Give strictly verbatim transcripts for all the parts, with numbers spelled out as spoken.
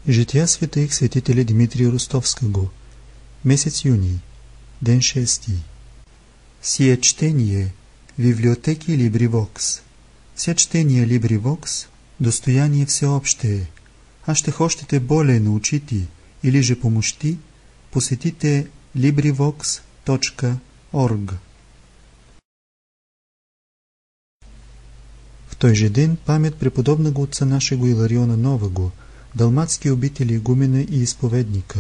Жития светих светителя Дмитрия Ростовского. Месец юни. Ден шести. Сие чтение библиотеки LibriVox. Ся чтение LibriVox достояние всеобще. А ще хочете более научити или же помощти, посетите LibriVox точка орг. В той же ден памет преподобного отца нашего Илариона Нового, далматски обители игумена и изповедника.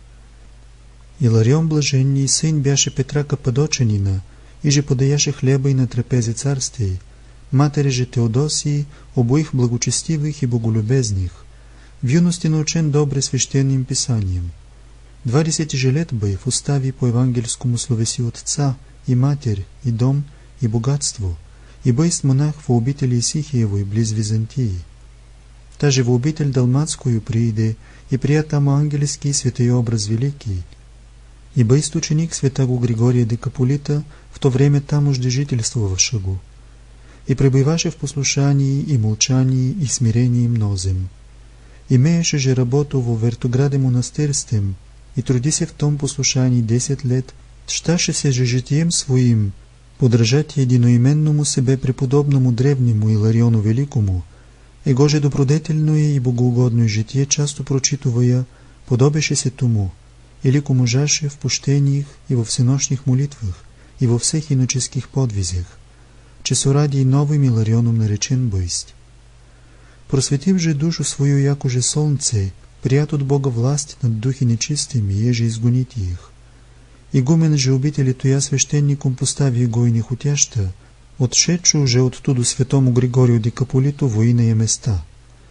Иларион блаженний сын бяше Петра Кападочанина, и же подаяше хлеба и на трапезе царствий, матери же Теодосии, обоих благочестивых и боголюбезних, в юности научен добре священным писанием. Двадесет же лет быв устави по евангельскому словеси отца, и матерь, и дом, и богатство, и быст монах в обители Исихиевой близ Византии. Таже в обитель Далматскую прииде, и прия там ангельский святый образ великий, и быст ученик святого Григория Декаполита, в то время там ужде жительствовавшего, и пребываше в послушании и молчании и смирении мнозем. Имееше же работу во Вертограде монастырствем, и труди се в том послушании десет лет, щаше се же житием своим подражать единоименному себе преподобному древнему Илариону Великому, его же добродетельное и богоугодное житие часто прочитывая, подобеше се тому, илико можаше в пущениях и во всенощних молитвах, и во всех иноческих подвизях, че со ради и новым Иларионом наречен бысть. Просветив же душу свою, яко же солнце, прият от Бога власть над духи нечистыми, еже изгоните их. Игумен же обители тоя священником постави го и нехотяща, отшедшо уже оттуду святому Григорию Декаполиту во иные места.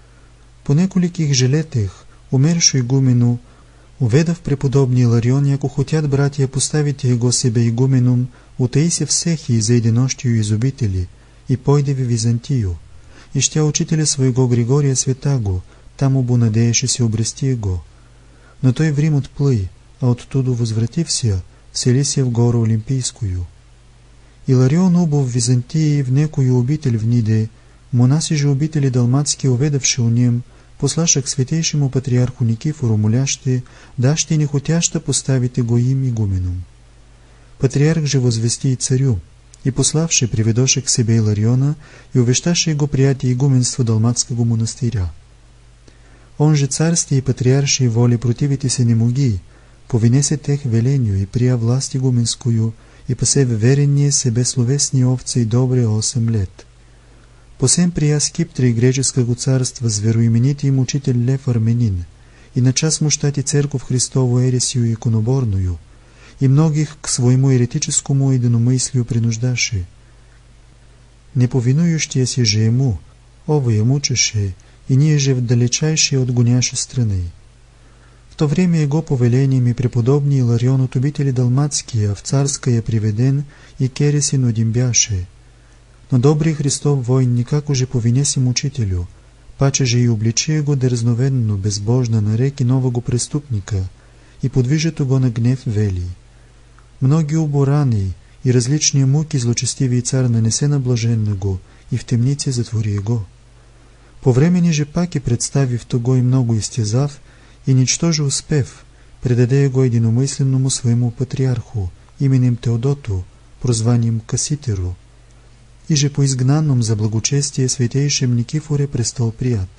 По неколиких же летах, умершо игумену, уведав преподобни Иларион, яко хотят братья поставите его себе игуменом, утаи се всех и за единощию из обители, и пойде в Византию, и ща учителя своего Григория святаго, там обо надееше се обрести его. Но той в Рим отплый, а оттуду возвратився, всели се в гору Олимпийскую. Иларион обо в Византии в некую обитель вниде, монаси же обители далматски уведавши у нем, послаша к святейшему патриарху Никифору моляще, даште нехотяща поставите го им игуменом. Патриарх же возвести и царю, и пославши приведоше к себе Илариона и увещаше его приятие игуменства далматского монастыря. Он же царствие и патриаршей воли противите се не моги, повинесе тех велению и прия власть игуменскую, и посе верение себе словесни овцы и добре осем лет. Посем прия скиптри греческого царства с вероименитием учитель Лев Арменин, и на час му щати церковь Христову ересию иконоборную, и многих к своему еретическому единомыслию принуждаши. Не повинующие си же ему, ово я мучеше, и ние же вдалечайшие от гоняши страны. В то время его повелениями преподобный Иларион от обители далматские в царское приведен и кереси нудим бяше. Но добрый Христов воин никак уже повинеси мучителю, паче же и обличи его дерзновенно, безбожно нареки нового преступника и подвижет его на гнев вели. Многие убораны и различные муки злочестивый царь нанесе на блаженного и в темнице затвори его. По времени же паки, представив того и много истязав, и ничто же успев, предаде его единомысленному своему патриарху, именем Теодоту, прозванием Касситеру, и же по изгнанном за благочестие святейшем Никифоре престол прият.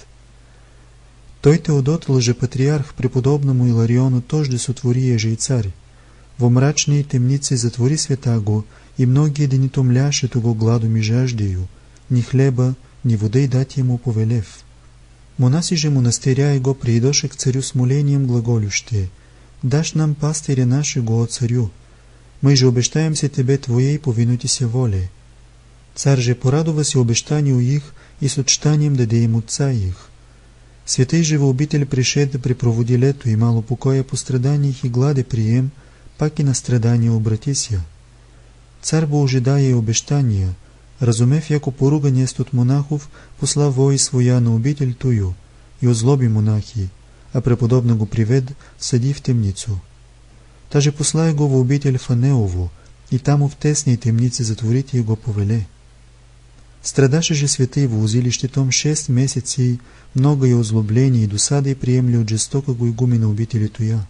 Той Теодот, лжепатриарх, преподобному Илариону тожде сотвори еже и царь, во мрачные темницы затвори святаго, и многие да не томляше того гладом и жаждею, ни хлеба, ни воды дать ему повелев. Монаси же монастыря его приидоше к царю с молением глаголюще: «Дашь нам пастыря нашего, о царю, мы же обещаемся тебе твоей повинуйтеся воле». Царь же порадува се обещанию их и с отчитанием даде им отца их. Святый же в обитель пришед да препроводи лето и мало покоя по страданиях и гладе прием, пак и на страдания обратися. Царь бо ожидая обещания, разумев, яко поруган ест от монахов, посла вои своя на обитель тую, и озлоби монахи, а преподобно го привед, сади в темницу. Таже посла его в обитель Фанеово, и там в тесни темнице затворите его повеле. Страдаше же святый во узилището шест месеци, много е озлобление и досада и приемли от жестока го игумена убители тоя.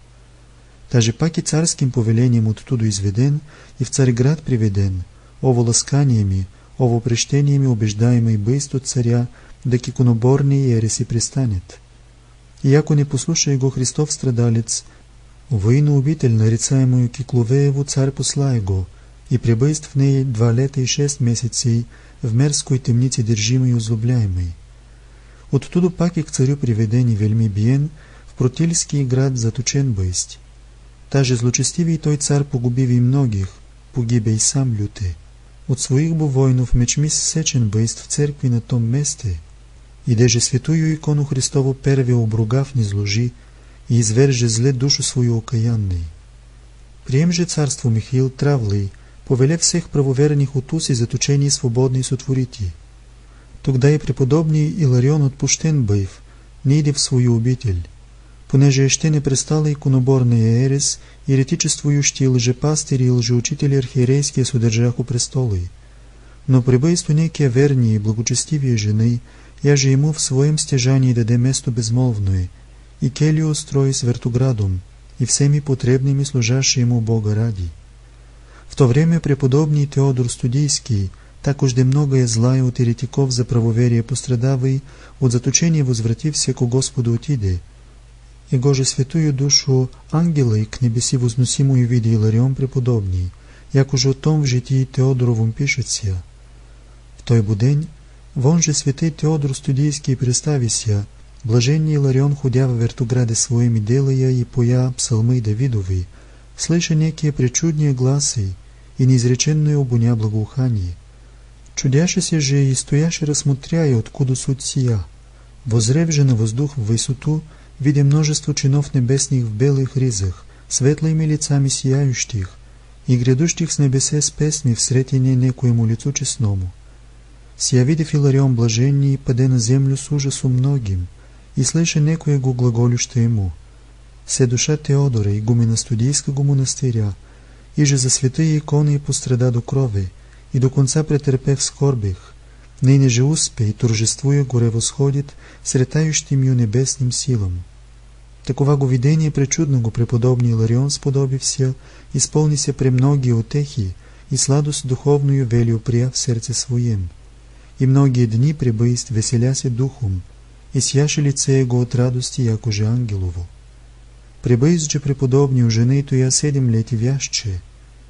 Даже пак и царским повелением оттудо изведен и в Цареград приведен, ово ласканиями, ово прещениями убеждаемо и бъйст от царя, да к иконоборни ереси пристанет. И ако не послуша его Христов страдалец, воину обитель, нарицаемую Кикловеево, царь послае го, и пребъйст в ней два лета и шест месеци, в мерской темнице держимой и озлобляемой. Оттудо пак и к царю приведен и вельми биен, в Протильский град заточен бъйст. Даже злочестивый той цар погубиви и многих, погибе и сам люте. От своих бо воинов мечми сечен бъйст в церкви на том месте, и деже светую икону Христово перве обругав ни зложи и изверже зле душу свою окаянной. Прием же царство Михаил Травлый, повеле всех правоверных утуси заточени свободни сотворити. Тогда и преподобный Иларион отпущен быв, не иде в свою обитель, понеже еще не престала иконоборная ерес, еретичествующие лжепастыри и лжеучители архиерейские судержах у престолы. Но прибыйству некие верние и благочестивые жены, я же ему в своем стяжании даде место безмолвное, и келью устрои с вертоградом, и всеми потребными служащие ему Бога ради. В то время преподобный Теодор Студийский, так уж де многое злая от еретиков за правоверие пострадавый, от заточения возвратився ко Господу отиде, и гоже святую душу ангелой к небеси возносимую виде Иларион преподобный, як уже о том в житии Теодоровом пишется. В той будень вон же святый Теодор Студийский представися, блаженний Иларион, ходя в вертограде своими делая и поя псалмы Давидови, слыша некие пречудные гласы и неизреченное обуня благоухание. Чудящийся же и стояще рассмотряя, откуда суть сия, возрев же на воздух в высоту, видя множество чинов небесных в белых ризах, светлыми лицами сияющих, и грядущих с небесе с песни в сретение некоему лицу честному. Сия видев Иларион блаженний, паде на землю с ужасу многим, и слыша некоего глаголюща ему: «Се душа Теодора, игумена Студийского монастыря, и же за святые иконы пострада до крови, и до конца претерпев скорбих, ныне же успе и торжествуя горе восходит сретающим ее небесным силам». Такова го видение пречудно го преподобный Иларион сподобився, исполнися премногие утехи и сладость духовную велю прия в сердце своем. И многие дни пребысть веселяся духом, и сияше лице его от радости, яко же ангелово. Пребысть же преподобный у жены тоя седем лет и вяще.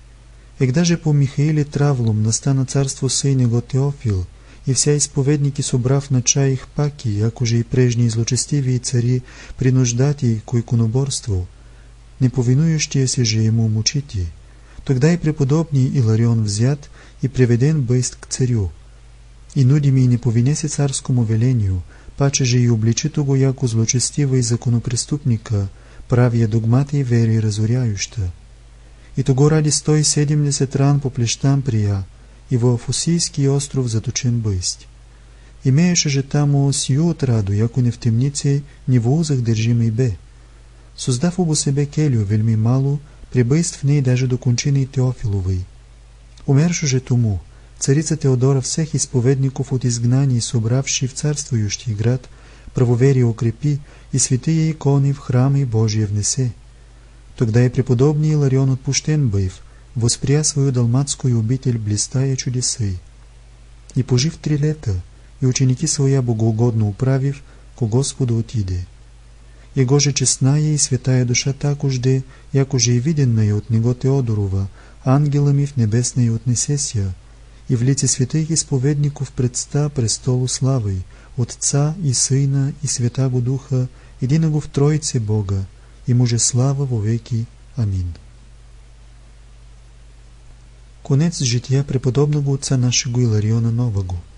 Егда же по Михаиле Травлом настана царство сын его Теофил, и вся исповедники, собрав на чай их паки, яко же и прежние злочестивые цари, принуждати к иконоборству, не повинующиеся же ему мучити, тогда и преподобный Иларион взят и приведен быст к царю. И нудими не повинеся царскому велению, паче же и обличито го яко злочестива и законопреступника, правия догмати и вери разоряюща. И того ради сто и седемдесет ран по плещам прия, и во Афусийский остров заточен бысть. Имееше же тамо сию отраду, яко не в темнице, ни в узах держимый бе. Создав обо себе келью вельми малу, прибыст в ней даже до кончины Теофиловой. Умерше же тому, царица Теодора всех исповедников от изгнаний, собравши в царствующий град, правоверие укрепи и святые иконы в храмы Божие внесе. Тогда и преподобный Иларион отпущен быв, воспря свою далматскую обитель, блистая чудесы. И пожив три лета, и ученики своя богоугодно управив, ко Господу отиде. Его же честная и святая душа так ужде, як уже и виденная от него Теодорова, ангелами в небесной отнесеся, и в лице святых исповедников предста престолу славы, Отца и Сына и Святаго Духа, единого в Троице Бога, ему же слава во веки. Амин. Конец жития преподобного отца нашего Илариона Нового.